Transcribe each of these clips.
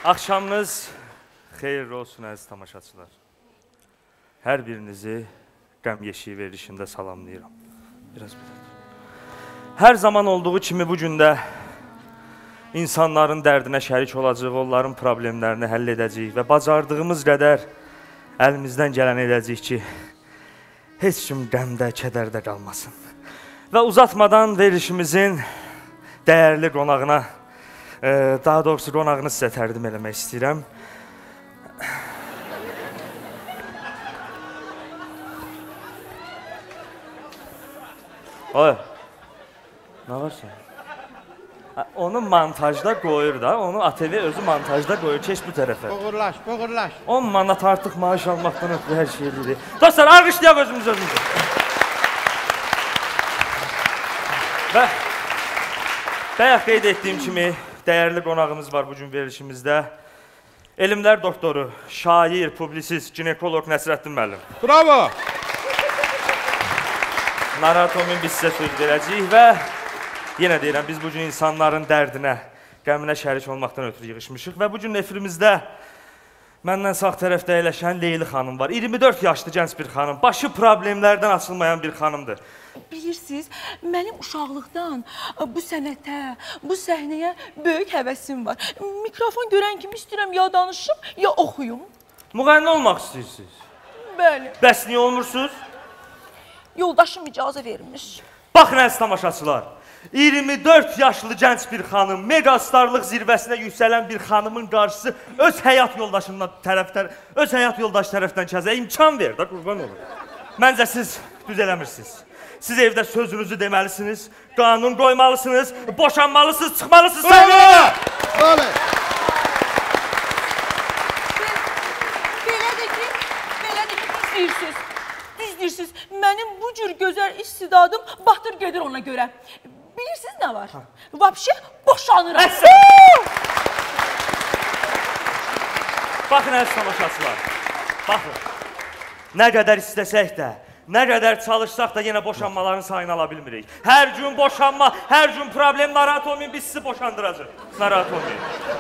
Axşamınız xeyirli olsun əziz tamaşaçılar. Hər birinizi qəm yeşiyi verilişində salamlayıram. Hər zaman olduğu kimi bu gündə insanların dərdinə şərik olacaq, onların problemlərini həll edəcəyik və bacardığımız qədər əlimizdən gələni edəcəyik ki, heç kim qəmdə, kədərdə qalmasın. Və uzatmadan verilişimizin dəyərli qonağına, daha doğrusu qonağını sizə təqdim eləmək istəyirəm. Oy, nə var sən? Onu montajda qoyur da, onu ATV özü montajda qoyur, keç bu tərəfə. Boğurlaş, boğurlaş. 10 manat artıq maaş almaqdan ötürü hər şey edirik. Dostlar, alqışlayaq özümüzü. Və bayaq qeyd etdiyim kimi, dəyərli qonağımız var bugün verilişimizdə. Elmlər doktoru, şair, publisist, ginekoloq Nəsrəddin müəllim. Bravo! Naratomin biz sizə söz verəcəyik və yenə deyirəm, biz bugün insanların dərdinə, qəminə şərik olmaqdan ötürü yığışmışıq və bugün efirimizdə məndən sağ tərəfdə əyləşən Leyli xanım var. 24 yaşlı gənc bir xanım, başı problemlərdən açılmayan bir xanımdır. Bilirsiniz, mənim uşaqlıqdan bu sənətə, bu səhnəyə böyük həvəsim var. Mikrofon görən kimi istəyirəm ya danışım, ya oxuyum. Müğənni olmaq istəyirsiniz? Bəli. Bəs niyə olmursunuz? Yoldaşım icazə vermiş. Baxın əziz tamaşaçılar, 24 yaşlı gənc bir xanım, megastarlıq zirvəsinə yüksələn bir xanımın qarşısı öz həyat yoldaşı tərəfdən kəzə imkan ver də, qurban olur. Məncə siz düz eləmirsiniz. Siz evdə sözünüzü deməlisiniz, qanun qoymalısınız, boşanmalısınız, çıxmalısınız. Bəli. Belədir ki, düz deyirsiniz. Mənim bu cür gözəl istidadım batır gedir ona görə. Bilirsiniz nə var? Vapşe boşanıram. Baxın əziz tamaşaçılar, baxın. Nə qədər istəsək də, nə qədər çalışsaq da yenə boşanmaların sayını ala bilmirik. Hər gün boşanma, hər gün problem, narahat olmayın, biz sizi boşandıracaq. Narahat olmayın.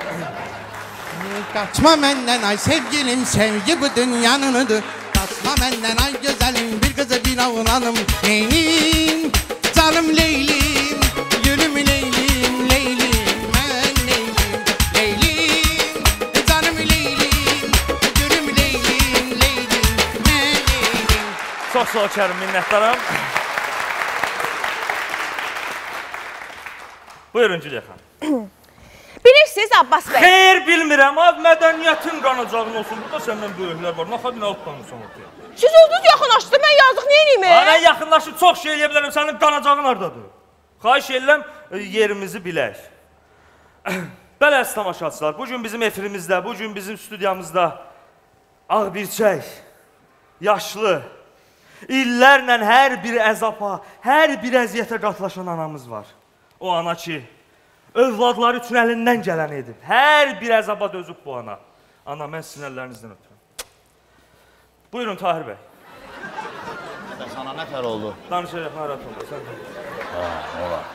Kaçma məndən ay sevgilim, sevgi bu dünyanınıdır. Kaçma məndən ay gözəlim, bir qızı bir oğlanım. Leylim, canım Leylim, gülüm Leylim, Leylim, mən Leylim. Leylim, canım Leylim, gülüm Leylim, Leylim, mən Leylim. Çox sağ ol Kərim, minnətdaram. Buyurun Cülya xanım. Bilirsiniz Abbas bəy. Xeyr, bilmirəm, mədəniyyətin qanacağın olsun. Burada səndən böyüklər var, naxadın alt qanırsan ortaya. Siz özünüz yaxınlaşdınız, mən yazıq neyiniyim? Mən yaxınlaşıb çox şey eləyə bilərəm, sənin qanacağın haradadır? Xahiş edirəm, yerimizi bilək. Bəli, əziz tamaşaçılar, bugün bizim efirimizdə, bugün bizim studiyamızda ağbirçək, yaşlı, illərlə hər bir əzaba, hər bir əziyyətə qatlaşan anamız var. O ana ki, övladları üçün əlindən gələni edib. Hər bir əzaba dözüb bu ana. Ana, mən sizin əllərinizdən ötürüm. Buyurun Tahir bəy. Sana nə tər oldu? Danışacaq, narahat oldu. Olar.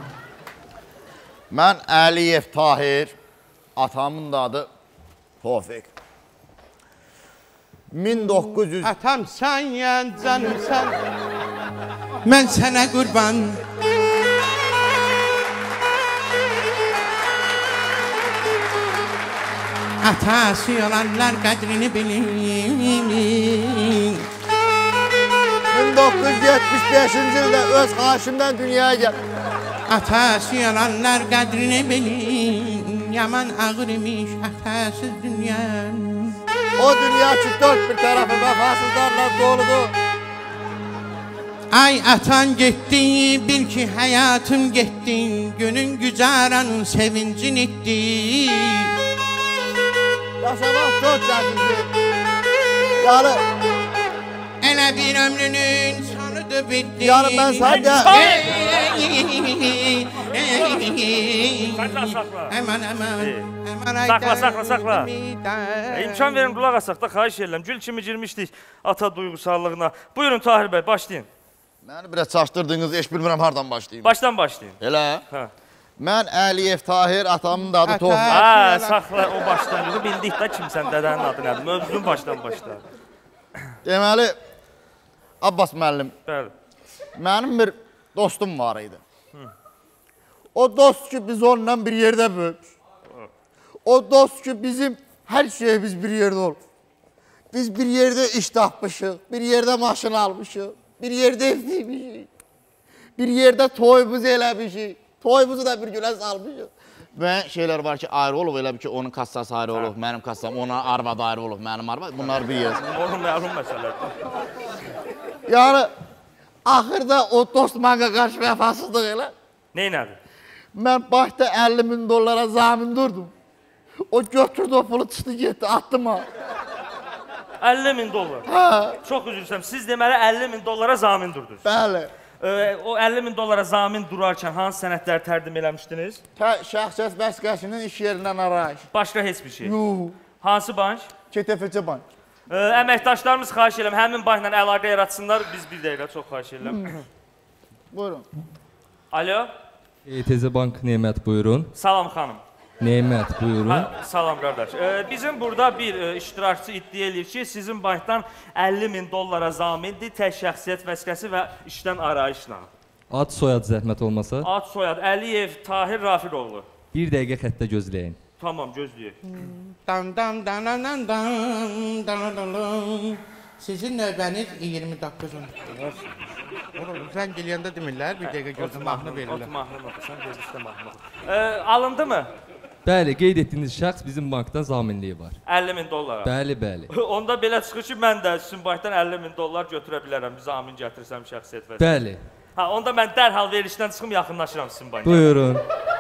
Mən Əliyev Tahir, atamın da adı Tofiq. 1900... Atam sən yen, canım sən. Mən sənə qurban. Atası olanlar qədrini bilir. 1975-ci ildə öz xaşimdən dünyaya gəldim. Atası olanlar qədrini bilir. Yaman ağır imiş atasız dünya. O dünya ki, dört bir tərəfi vəfasızlarla doludur. Ay atan getdi, bil ki həyatım getdi. Günün gücaranın sevincin etdi. Yaşamaq çox çətindir. Yəni... Elə bir ömrünün sonudur bitti. Yəni mən sənə... Sakla. Aman. Sakla. İmkan verin, qulaq asaq da, xahiş edirəm. Gül kimi girmişdik ata duyğusallığına. Buyurun Tahir bəy, başlayın. Məni biraz çaşdırdığınız, heç bilmirəm hardan başlayayım. Başdan başlayın. Elə? Hə. Mən Əliyev Tahir, atamın da adı Tohir. Ha, saxla o başdan. Bildik də kimsən, dədənin adı nədir? Mövzunu başdan başla. Deməli, Abbas müəllim, Bəli. mənim bir dostum var idi. O dost ki, biz onunla bir yerdə böyümüş. O dost ki, bizim hər şeyimiz bir yerdə olur. Biz bir yerdə iş tapmışıq, bir yerdə maşın almışıq, bir yerdə evliymişik, bir yerdə toyumuzu eləmişik, toyumuzu da bir günə salmışıq. Və şeylər var ki, ayrı olub, elə bir ki, onun kassası ayrı olub, mənim kassam, ona arvad ayrı olub, mənim arvad, bunlar bir yer. Onun məlum məsələdir. Yəni, axırda o dost mənə qarşı vəfasızlıq elə. Neynədir? Mən başda 50.000 dollara zamin durdum. O götürdü o pulu çıxdı getdi, attım ha. 50.000 dollar. Hə, Çox üzr istəyirəm. Siz deməli 50.000 dollara zamin durdunuz. bəli. O 50.000 dollara zamin durarkən hansı sənədləri təqdim eləmişdiniz? Şəxsiyyət vəsiqəsinin iş yerindən arayış. Başqa heç bir şey. Yuh, Hansı bank? KTFC bank. Əməkdaşlarımız xahiş edirəm, həmin bankla əlaqə yaratsınlar. Biz bir dəqiqə çox xahiş edirəm. Buyurun. Alo, ETZ Bank Nemət buyurun. salam xanım. Nemət buyurun. Ha, salam qardaş. Bizim burada bir iştirakçı iddia edir ki, sizin bankdan 50.000 dollara zamindir, tək şəxsiyyət vəsiqəsi və işdən arayışla. Ad soyad zəhmət olmasa Ad, soyad, Əliyev Tahir Rafiroğlu. bir dəqiqə xəttə gözləyin. Tamam, gözləyək. Dam dam dam dam dam dam dam dam dam. Sizin növbəniz 29-un. Sən geləyəndə demirlər, bir dəqiqə gözün mahnı verirlər. Mahnı oxusan, gözlükdə mahnı. Alındı mı? Bəli, qeyd etdiyiniz şəxs bizim bankdan zaminliyi var. 50.000 dollara. Bəli, bəli. Onda belə çıxır ki, mən də sizin bankdan 50.000 dollar götürə bilərəm, bir zamin gətirsəm şəxsiyyət vəsiqəsi. Bəli. Ha, onda mən dərhal verişdən çıxım, yaxınlaşıram sizin banka. Buyurun.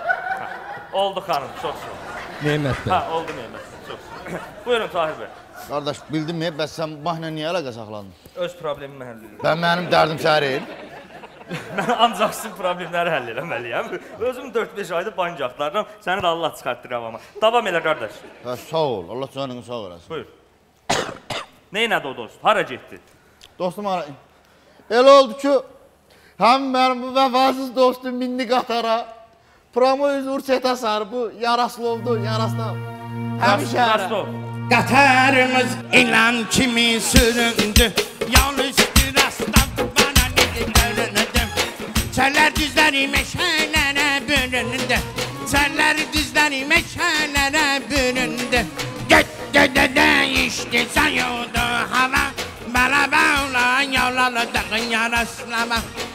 Oldu xanım, çox sağ olun. Nemət bəy. Ha, oldu Nemət, çox sağ olun. Buyurun Tahir bəy. Qardaş, bildin mi? Bəs sən bankla niyə əlaqə saxladın? Öz problemimi həll edirəm. Ben mənim dərdim sərin. Mən ancaq sizin problemləri həll eləməliyəm. Özüm 4-5 aydır bank axtarıram, səni də Allah çıxartdıram amma. Davam elə qardaş. Hə, sağ ol, Allah canını sağ olasın. Buyur. Neynədi o dost? Hara getdi? Dostum ara. Elə oldu ki, həm mənim bu vəfasız dostum mindi qatara. Promoyuz Urçeta sarı, bu Yaraslovdu, Yaraslav. Rastov. Qatarımız ilan kimi süründü. Yol üstü rastladı bana dedi göründü. Çələr düzləri meşələrə bölündü. Çələr düzləri meşələrə bölündü. Get-gedə işdi sayıldı hava. Bala bağla yolladığın Yaraslava.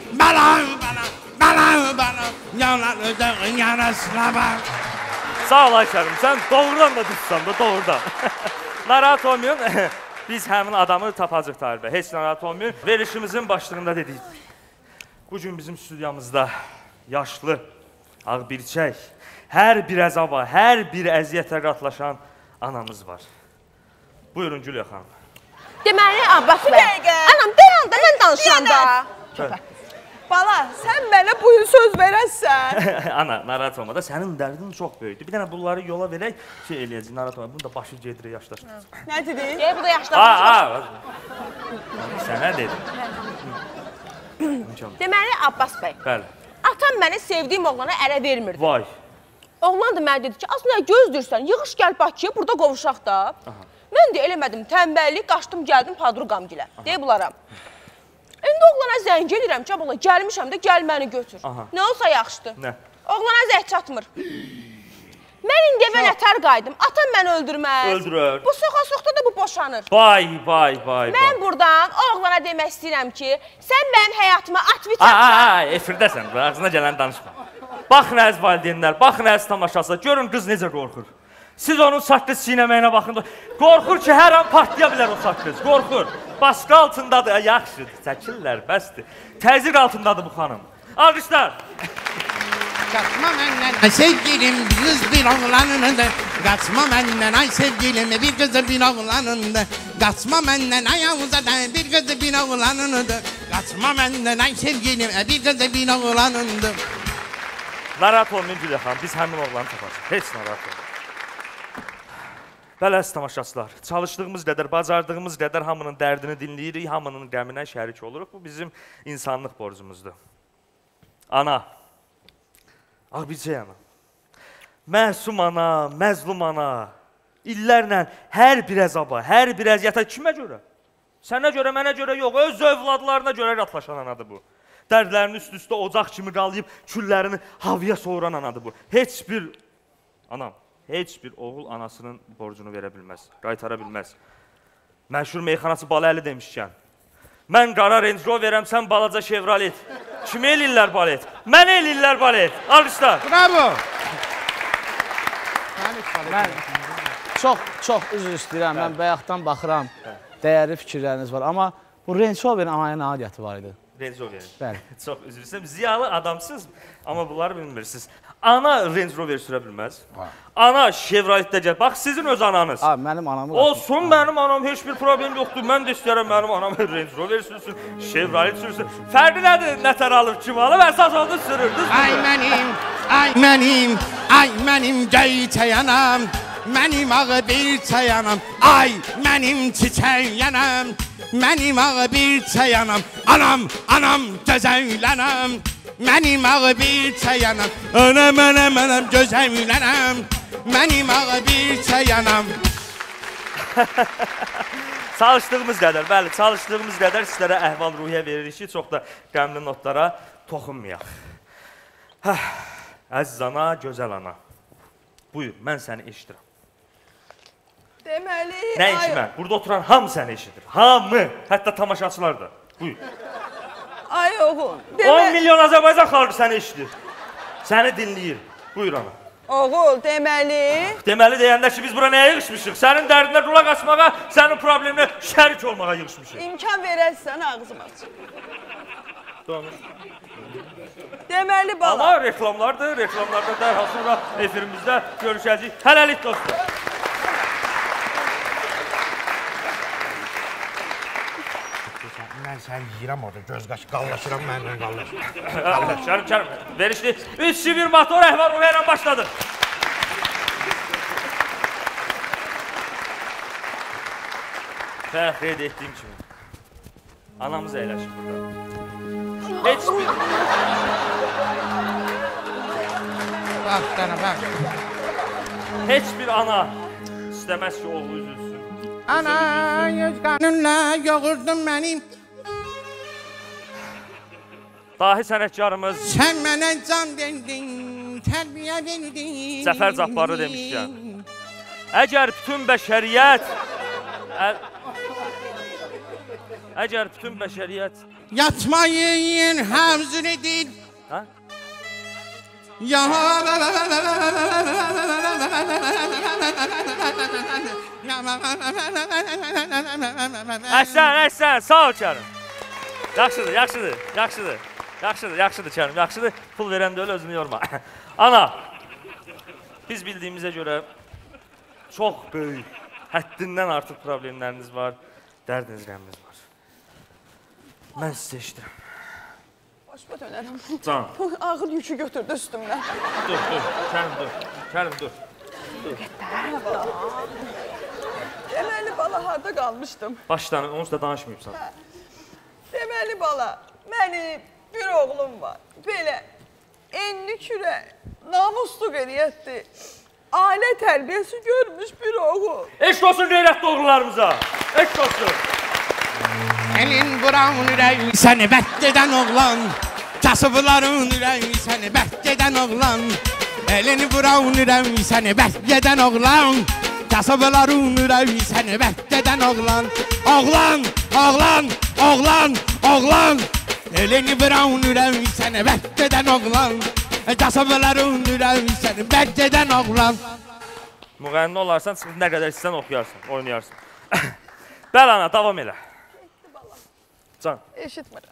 Bala yolladığın Yaraslava. Sağ ol Ayşərim, sən doğrudan da düşsən də, doğrudan. Narahat olmayın, biz həmin adamı tapacaq Tahir bəy, heç narahat olmayın. Verişimizin başlığında dedik. Bugün bizim stüdyamızda yaşlı, ağbirçək, hər bir əzaba, hər bir əziyyətə qatlaşan anamız var. Buyurun Gülya xanım. Deməli, Abbas bəy. Anam, dayan da, mən danışıram da. Bala, sən mənə bu il söz verəsən. Ana, narahat olma da, sənin dərdin çox böyükdür. Bir dənə bunları yola verək, şey eləyəcək, narahat olma. Bunu da başı gedir, yaşlaşır. Nə dedin? Bu da yaşlı. Sənə dedim. Deməli, Abbas bəy. Bəli. Atam məni sevdiyim oğlana ərə vermirdi. Vay. Oğlan da mənə dedi ki, aslında gözdürsən, yığış gəl Bakıya, burada qovuşaq da. Mən də eləmədim, tənbəllik, qaçdım, gəldim Padruqamgilə. Deyib bularam. İndi oğlana zəng edirəm ki, abla, gəlmişəm də, gəl məni götür. Nə olsa yaxşıdır. Nə? Oğlana zəng çatmır. Mən indi evə nətər qaydım, atam məni öldürməz. Öldürər. Bu soxa-soxda da bu boşanır. Vay. Mən buradan oğlana demək istəyirəm ki, sən mənim həyatıma at-vit atsan. Efirdəsən, ağzına gələn danışma. Baxın əziz valideynlər, baxın əziz tamaşaçılar, görün qız necə qorxur. Siz onun saqqız çiynəməyinə baxın. Qorxur ki, hər an partlaya bilər o saqqız, qorxur. Baskı altındadır, yaxşıdır, çəkirlər, bəsdir. Təzyiq altındadır bu xanım. Alqışlar. Kaçma məndən, ay sevgilim bir qız bir oğlanındır. Kaçma məndən, ay sevgilim bir qız bir oğlanındır. Kaçma məndən, ay Avuzadan bir qız bir oğlanındır. Kaçma məndən, ay sevgilim bir qız bir oğlanındır. Narahat olmayın Gülya xanım, biz həmin oğlanı tapacaq. Heç narahat olmayın. Bəli, əziz tamaşaçılar, çalışdığımız qədər, bacardığımız qədər hamının dərdini dinləyirik, hamının qəminə şərik oluruq. Bu bizim insanlıq borcumuzdur. Ana, Ağbircək ana. Məsum ana, məzlum ana. İllərlə hər bir əzaba, hər bir əziyyətə kimə görə? Sənə görə, mənə görə yox, öz övladlarına görə yatlaşan anadır bu. Dərdlərini üst-üstə ocaq kimi qalayıb, küllərini havaya soğuran anadır bu. Heç bir oğul anasının borcunu verə bilməz, qaytara bilməz. Məşhur meyxanası Baləli demişkən. Mən qara Range Roverəm, sən balaca Chevrolet. Kimi eləyirlər balet? Mən eləyirlər balet. Alqışlar. Bravo. Mən çox üzr istəyirəm, mən bayaqdan baxıram, dəyərli fikirləriniz var. Amma bu Range Rover'in anaya nə adiyyəti var idi? Range Rover'in. Bəli. Çox üzr istəyirəm. Ziyalı adamsınız, amma bunları bilmirsiniz. Ana Range Rover sürə bilməz. Ana Chevrolet'də gəl. Bax, sizin öz ananız. Abi, mənim anamı... Olsun, mənim anam, heç bir problem yoxdur. Mən də istəyərəm mənim anam Range Rover sürsün, Chevrolet sürsün. Fərqi nədir, nətər alır, kim alır, əsas onu sürür. Ay mənim göyçək anam, mənim ağı bir çayanam. Ay mənim çiçək yanam, mənim ağı bir çayanam. Anam gözəylənəm, mənim ağı bir çayanam. Anam gözəylənəm, mənim ağı bir çayanam. Çalışdığımız qədər, bəli, çalışdığımız qədər sizlərə əhval-ruhiyyə veririk ki, çox da qəmli notlara toxunmayaq. Əziz ana, gözəl ana. Buyur, mən səni eşidirəm. Deməli, Nəinki mən, burada oturan hamı səni eşidir. Hamı, hətta tamaşaçılar da. Buyur. Ay oğul, 10 milyon Azərbaycan xalqı səni eşidir. Səni dinləyir. Buyur ana. Oğul, deməli... Deməli deyəndə ki, biz bura nəyə yığışmışıq? Sənin dərdinə qulaq asmağa, sənin probleminə şərik olmağa yığışmışıq. İmkan verərsən ağzım aç. Doğru. Deməli bala. Amma reklamlardır, reklamlarda dərhal sonra efirimizdə görüşəcəyik. Hələlik dostlar. Mən səni yiyirəm orada, göz qaşı qallaşıram, mənlə qallaşıram. Kərim, verişli. 3-2-1 motor əhval-ruhiyyə ilə başladı. Qeyd etdiyim kimi. Anamız əyləşir burada. Heç bir... Bax, dana, bax. Heç bir ana istəməz ki, oğlu üzülsün. Ana, göz qanınla yoğurdun mənim. Dahi sənətkarımız Sən mənə can verdin, tərbiyə verdin. Zəfər Cabbarlı demişkən. Əgər bütün bəşəriyyət Yatmayın həvzür edir. Ha? Ya Əhsən, sağ ol Kərim. Yaxşıdır Kərim, yaxşıdır. Pul verən də öyle özünü yorma. Ana, biz bildiyimizə görə çox böyük, həddindən artıq problemləriniz var, dərdiniz, qəminiz var. Mən sizə eşidirəm. Başıma dönərəm. Can. Ağır yükü götürdü üstümdən. Dur, Kərim dur. Deməli bala, harda qalmışdım? Başdan, onsuz da danışmayıbsan. Deməli bala, mənim bir oğlum var. Belə, enli kürə, namuslu qeniyyətdir. Ailə tərbiyəsi görmüş bir oğul. Eşq olsun qeyrətli oğullarımıza. Eşq olsun. Elin buran ürəyi səni bəhd edən oğlan. Kasıbların ürəyi səni bəhd edən oğlan. Elin buran ürəyi səni bəhd edən oğlan. Kasıbların ürəyi səni bəhd edən oğlan. Oğlan. Elin buran ürəyi səni bəhd edən oğlan. Kasıbların ürəyi səni bəhd edən oğlan. Müğənni olarsan, nə qədər istəyən oxuyarsın, oynayarsın. Bəl ana, davam elə. Can. Eşitmirəm.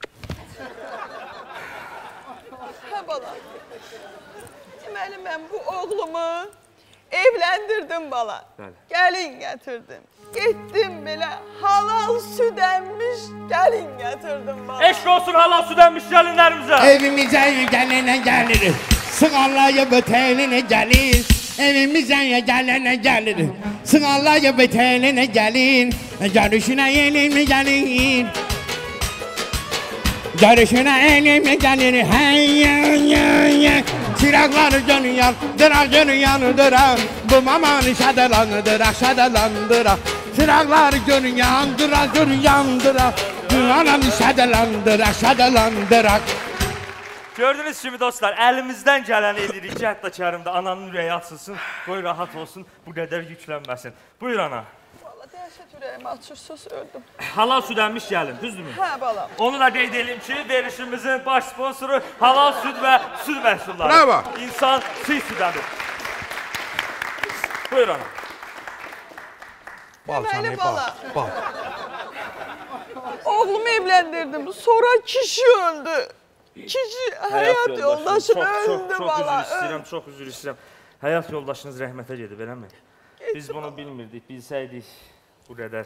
Hə bala. Deməli mən bu oğlumu evləndirdim bala. Bəli. Gəlin gətirdim. Getdim belə halal süd əmmiş gəlin gətirdim bala. Eşq olsun halal süd əmmiş gəlinlərimizə. Evimizə gələnə gəlir, sığallayıb ötəlinə gəlir. Evimizə gələnə gəlir, sığallayıb ötəlinə gəlir. Görüşünə yelinə gəlir. Görüşünə elimə gəlir hey. Çıraqları gönül yandıra, gönül yandıra. Bu mamanı şadalandıra. Çıraqları gönül yandıra. Bu ananı şadalandıra. Gördüğünüz kimi dostlar, əlimizdən gələni edirik ki, hətta Kərimdə ananın ürəyi açılsın, qoy rahat olsun, bu qədər yüklənməsin. Buyur ana. Vallahi dəhşət ürəyimi açırsız, öldüm. Halal süd əmmiş gəlin, düzdürmü? Hə, balam. Onu da qeyd edeyim ki, verişimizin baş sponsoru halal süd və süd məhsulları. Bravo. İnsan süd südədir. Buyur ana. Deməli bala. Oğlumu evləndirdim, sonra kişi öldü. Kişi, həyat yoldaşım öldü bala. Çox üzr istəyirəm. Həyat yoldaşınız rəhmətə gedib, eləmi? Biz bunu bilmirdik, bilsəydik bu qədər.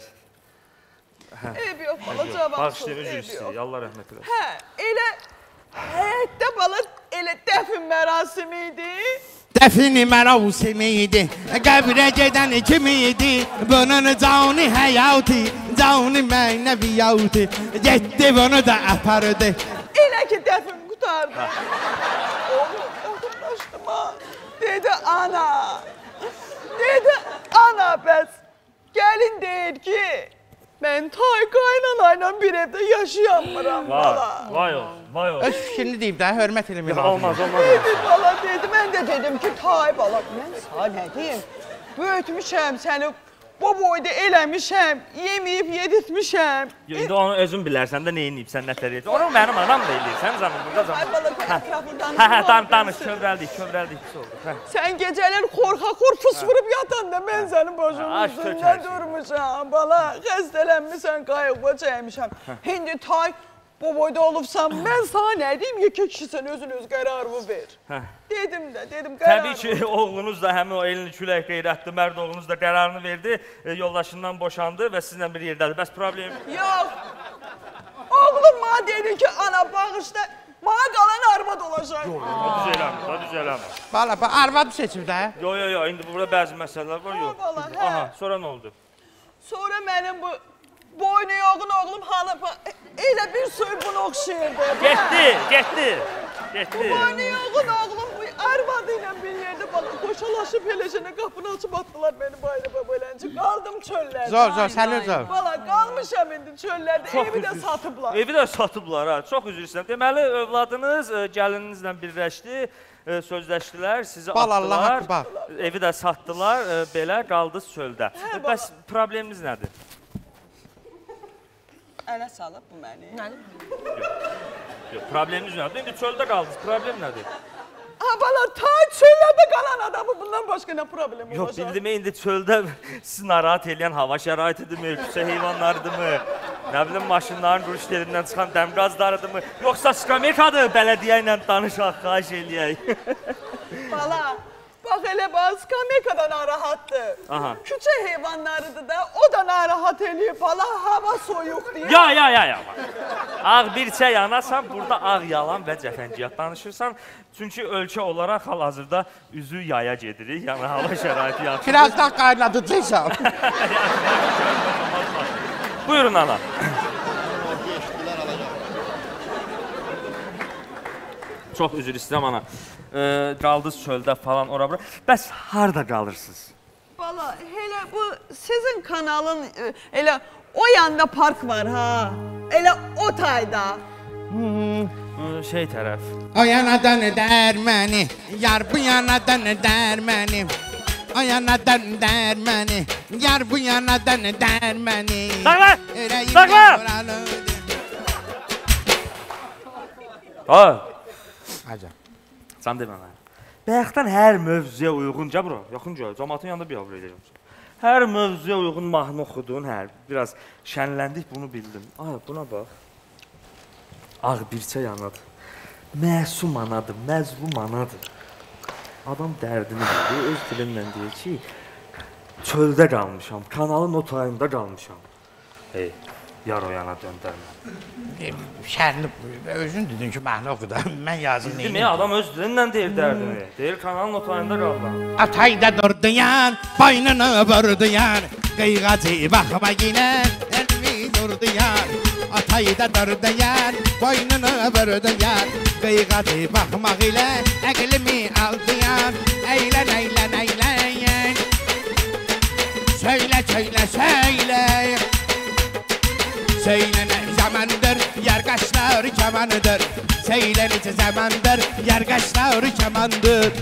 Eyb yox bala, cavabsız. Bağışlayın, üzr istəyirik, Allah rəhmət eləsin. Hə, elə həyətdə bala, elə dəfn mərasimi idi. Dəfini mərasimiydi, qəbrə gedən kimiydi. Bunun canı həyatı, canı mənəviyyatı. Getdi bunu da apardı. Elə ki dəfn qutardı. Oğlum yaxınlaşdım ha. Dedi ana. Dedi ana bəs. Gəlin deyir ki, mən tay qaynanayla bir evdə yaşayamıram bala. Vay ol, vay ol. Öz fikrini deyib də, hörmət eləmək lazım. Olmaz. Dedi bala dedi, mən də dedim ki, tay bala. Mən sağ nə deyim? Böyütmüşəm səni. Bu boyda eləmişəm, yeməyib yedirtmişəm. İndi onu özün bilərsən də neyin yiyibsən, nə tər yiyibsən. Onu mənim anam da eləyirsən canım, burada canım. Ay bala, ətrafı danışma. Danış, kövrəldik, pis oldu. Sən gecələr qorxa-qorx fısfırıb yatanda mən sənin başının üstündə durmuşam. Bala, xəstələnmişsən, qayıqba çəkmişəm. İndi tay bu boyda olubsan, mən sana nə deyim, yekə kişisən, özün öz qərarımı ver. Dedim qərarımı. Təbii ki, oğlunuz da həmin o elini külək qeyrətli mərd oğlunuz da qərarını verdi, yoldaşından boşandı və sizinlə bir yerdədir. Bəs problem? Yox. Oğlum mənə dedi ki, ana bağışla, mənə qalan arvad olacaq. O düz eləmir. Bala, arvad seçim də. Yo, indi burada bəzi məsələlər var, yox. Bala, hə. Aha, sonra nə oldu? Sonra mənim bu boynu yoğun oğlum hanı elə bir söy bunu oxşayırdı. Getdi. Boynu yoğun oğlum bu arvadı ilə bir yerdə bana qoşalaşıb eləcənə qapını açıb atdılar məni bayrağa belənci. Qaldım çöllərdə. Zor, sənin zor. Bala, qalmışam indi çöllərdə, evi də satıblar. Evi də satıblar, ha. Çox üzr istəyirəm. Deməli, övladınız gəlininizlə birləşdi, sözləşdilər, sizi atdılar, evi də satdılar, belə qaldınız çöldə. Bəs probleminiz nədir? Ələ salıb bu məni. Yox, probleminiz nədir? İndi çöldə qaldınız, problem nədir? Ha bala, ta çöllərdə qalan adamı bundan başqa nə problem olacaq? Yox, bildim, indi çöldə sizi narahat edən hava şəraitidirmi, küçə heyvanlarıdırmı, nə bilim, maşınların duruş yerindən çıxan dəmqazlarıdırmı, yoxsa skamekadır, bələdiyyə ilə danışaq, xahiş eləyək. Bala, bax elə bax, skameka da narahatdır. Küçə heyvanlarıdır da, o da narahat eləyir. Bala, hava soyuq deyir. Ya. Ağ birçə yanasan, burada ağ yalan və cəfəngiyat danışırsan. Çünki ölkə olaraq hal-hazırda üzü yaya gedirik, yəni hava şəraiti yaxşıdır. Birazdan qaynadıcıysan. Buyurun ana. Çox üzr istəyirəm ana. Qaldınız çöldə falan ora-bura. Bəs harda qalırsınız? Bala, elə bu sizin kanalın elə o yanda park var ha. Elə o tayda. Şey tərəf. O yanadan dərməni, yar bu yanadan dərməni. O yanadan dərməni, yar bu yanadan dərməni. Sakla! Acab. Sən demə mənə. Bayaqdan hər mövzuya uyğunca bura, yaxınca, cəmaatın yanında bir avro edəcəm. Hər mövzuya uyğun mahnı oxudun, biraz şənləndik, bunu bildim. Buna bax. Ağ birçə yanadır. Məsum anadır, məzlum anadır. Adam dərdini bilir, öz dilindən deyir ki, çöldə qalmışam, kanalın o tayında qalmışam. Yar o yana döndərmə. Şərli, özün dedin ki, mahnı oxuda, mən yazım neyim? Demək, adam öz dilindən deyir dərdini. Deyir, kanalın o tayında qalıram. Atayda durdu yan, boynunu vurdu yan, qıyğacı baxma ginən, elmi durdu yan. Atayı da dördə yer, boynunu bördə yer. Qıyğadı baxmaq ilə əqlimi aldı yar. Əylən, əylən, əylən. Söylə, söylə, söylə. Söyle ne zamandır yer kaşlar kemanıdır. Söyle ne zamandır yer kaşlar kemandır.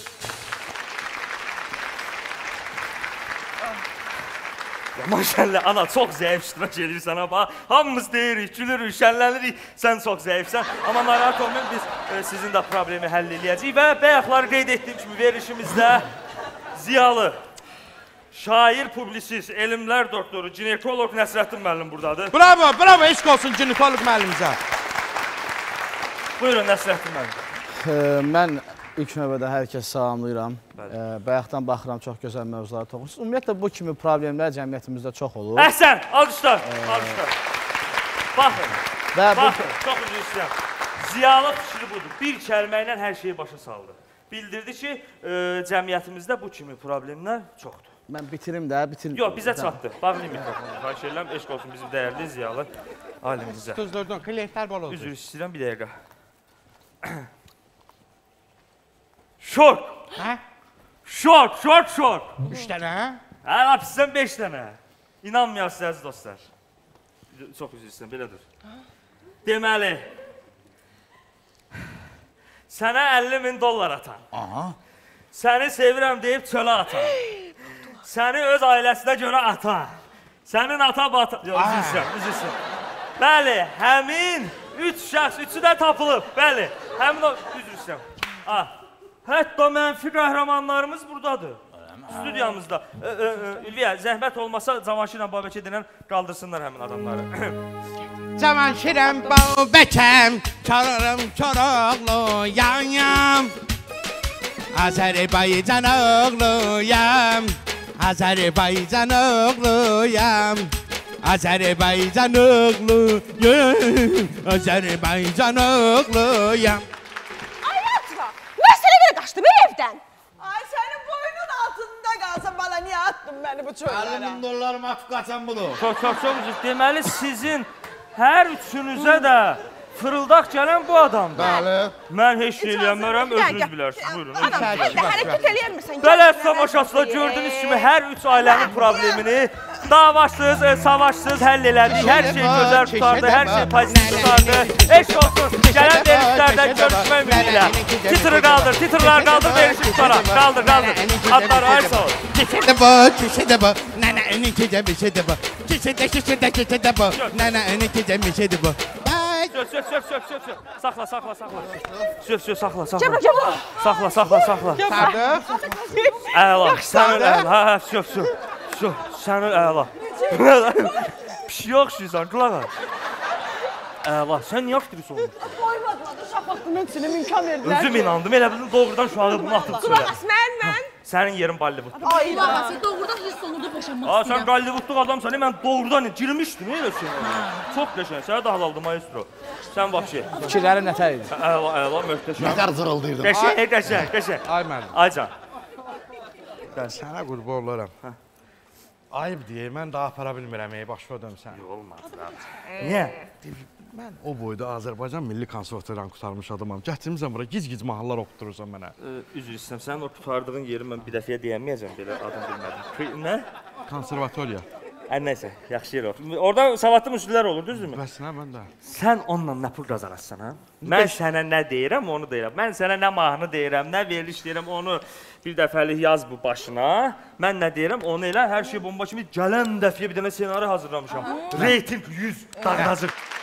Maşallah ana çok zəif iştirak edirsən ha. Hamımız deyirik, gülürük, şənlənirik. Sən çox zəifsən. Amma narahat olmayın, biz sizin də problemi həll eləyəcəyik və bayaqlar qeyd etdiyim kimi verilişimizdə ziyalı, şair, publisist, elmlər doktoru, ginekoloq Nəsrəddin müəllim buradadır. Bravo, bravo, eşq olsun ginekoloq müəllimizə. Buyurun Nəsrəddin müəllim. Mən ilk növbədə hər kəs salamlayıram. Bayaqdan baxıram, çox gözəl mövzuları toxunursunuz. Ümumiyyətlə, bu kimi problemlər cəmiyyətimizdə çox olur. Əhsən, alqışlar, alqışlar. Baxın, baxın, çox üzr istəyirəm. Ziyalı fikri budur. Bir kəlmə ilə hər şeyi başa saldı. Bildirdi ki, cəmiyyətimizdə bu kimi problemlər çoxdur. Mən bitirim də, bitirim. Yox, bizə çatdı. Bağlayın mikrofonu. Xahiş edirəm, eşq olsun bizim dəyərli ziyalı alimimizə. Düzdürdün, klientlər bol oldu. Üzr istəyirəm, bir dəqiqə. Şort! Hə? Şort, şort, şort! 3 dənə? Hə, lapisdən 5 dənə. İnanmayasınız əziz dostlar. Çox üzr istəyirəm, belə dur. Deməli, sənə 50.000 dollar atan. Aha. Səni sevirəm deyib çölə atan. Səni öz ailəsinə görə atan. Sənin ata bata... Yox, üzr istəyirəm. Bəli, həmin 3 şəxs, üçü də tapılıb. Bəli, həmin o... Üzr istəyirəm. Hətta mənfi qəhrəmanlarımız buradadır. Studiyamızda. Ülviyə, zəhmət olmasa Cavanşir ilə Babəkə denən qaldırsınlar həmin adamları. Cavanşirəm, Babəkəm, Kararım, Koroğlu, yam. Azərbaycan oğluyam. Azərbaycan oğluyam. Azərbaycan oğluyam. Azərbaycan oğluyam. Ay Atma, məsələ qədər qaçdım evdən. Ay senin boynun altında kalsın bana niye attın beni bu çöllere? 50.000 dollar mafk kaçan budur. Çox üzr. Deməli sizin hər üçünüzə də fırıldaq gələn bu adamdır. Bəli. Mən heç şey eləyəmərəm, özünüz bilərsiniz. Buyurun. Adam, hərəkət eləyərmirsən. Belə tamaşaçılar gördüyünüz kimi hər üç ailənin problemini davaşsız, savaşsız həll elədik. Hər şey gözəl tutardı, hər şey pozitiv tutardı. Eşq olsun, gələn verilişlərdən görüşmək ümidilə. Titri qaldır, titrlər qaldır, verişi tutaraq. Qaldır, qaldır. Adları ay sağ ol. Kişi de bu, nana önünki de bir şey de bu. Kişi de bu, nana önünki de bir şey de bu. Sök. Saxla. Sök, saxla. Cəbra. Saxla. Əla, sənül əla. Hə, sök. Sənül əla. Pişiyə oxşuyursan, qulaq as. Əla, sən niyə aktrisa olmuşsun? Koymadılar uşaq vaxtının içine imkan verdiler. Özüm inandım, elə bildim doğrudan uşağı bunu atıb Qulaq söylə. as, mən. Sənin yerin Bollywooddur. Ay, Babası doğrudan hiss olundu boşanmaq Aa, istəyirəm. sən Bollywoodluq adamsan, mən doğrudan girmişdim, elə şey. Çox qəşəng, sənə də halaldı maestro. Sən vəxşi. Fikirləri nətər idi? Əla, möhtəşəm. Nətər zırıldıyırdın? Qəşəng. Ay müəllim, Aycan. sənə qurban olaram. Ayıb deyir, mən daha apara bilmirəm, başqa dömsən. Olmaz. Niyə? Mən o boyda Azərbaycan Milli Konservatoriyanı qurtarmış adamam. Gətirmişəm bura, gic-gic mahnılar oxuturursan mənə. Üzr istəyirəm, sənin o tutardığın yeri mən bir dəfəyə deyəməyəcəm, belə adım bilmədim. Nə? Konservatoriya. Nəysə, yaxşı yer oxu. Orada savadlı müsüllər olur, düzdürmü? Bəs nə mən də? Sən onunla nə pul qazanırsan, ha? Mən sənə nə deyirəm, onu deyirəm. Mən sənə nə mahnı deyirəm, nə veriliş deyirəm, onu bir dəfəlik yaz bu başına. Mən nə deyirəm, onu elə hər şey bomba kimi gələn dəfəyə bir dənə senari hazırlamışam. Reyting 100 dağdacıq.